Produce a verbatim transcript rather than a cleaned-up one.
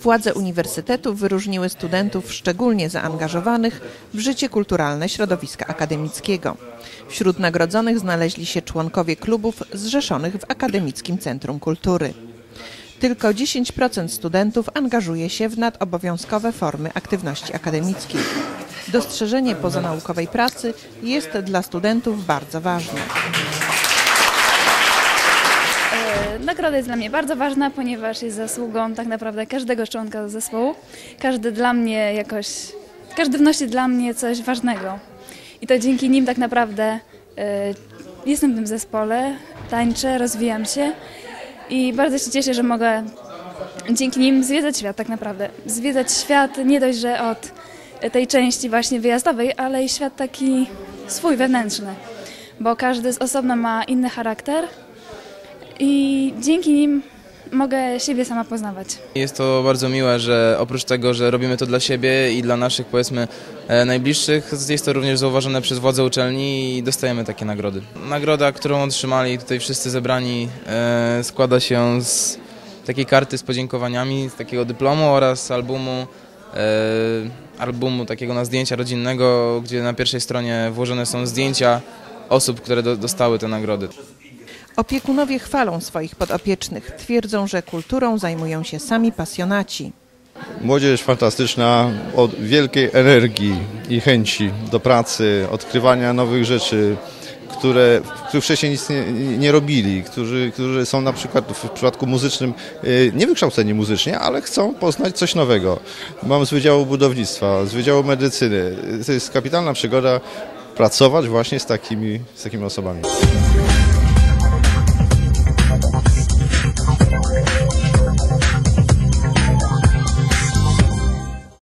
Władze uniwersytetu wyróżniły studentów szczególnie zaangażowanych w życie kulturalne środowiska akademickiego. Wśród nagrodzonych znaleźli się członkowie klubów zrzeszonych w Akademickim Centrum Kultury. Tylko dziesięć procent studentów angażuje się w nadobowiązkowe formy aktywności akademickiej. Dostrzeżenie pozanaukowej pracy jest dla studentów bardzo ważne. Nagroda jest dla mnie bardzo ważna, ponieważ jest zasługą tak naprawdę każdego członka zespołu. Każdy dla mnie jakoś, każdy wnosi dla mnie coś ważnego. I to dzięki nim tak naprawdę y, jestem w tym zespole, tańczę, rozwijam się i bardzo się cieszę, że mogę dzięki nim zwiedzać świat tak naprawdę. Zwiedzać świat nie dość, że od tej części właśnie wyjazdowej, ale i świat taki swój, wewnętrzny, bo każdy z osobna ma inny charakter. I dzięki nim mogę siebie sama poznawać. Jest to bardzo miłe, że oprócz tego, że robimy to dla siebie i dla naszych, powiedzmy, najbliższych, jest to również zauważone przez władze uczelni i dostajemy takie nagrody. Nagroda, którą otrzymali tutaj wszyscy zebrani, składa się z takiej karty z podziękowaniami, z takiego dyplomu oraz albumu, albumu takiego na zdjęcia rodzinnego, gdzie na pierwszej stronie włożone są zdjęcia osób, które do, dostały te nagrody. Opiekunowie chwalą swoich podopiecznych. Twierdzą, że kulturą zajmują się sami pasjonaci. Młodzież fantastyczna, o wielkiej energii i chęci do pracy, odkrywania nowych rzeczy, które, których wcześniej nic nie, nie robili, którzy, którzy są na przykład w przypadku muzycznym niewykształceni muzycznie, ale chcą poznać coś nowego. Mam z Wydziału Budownictwa, z Wydziału Medycyny. To jest kapitalna przygoda pracować właśnie z takimi, z takimi osobami.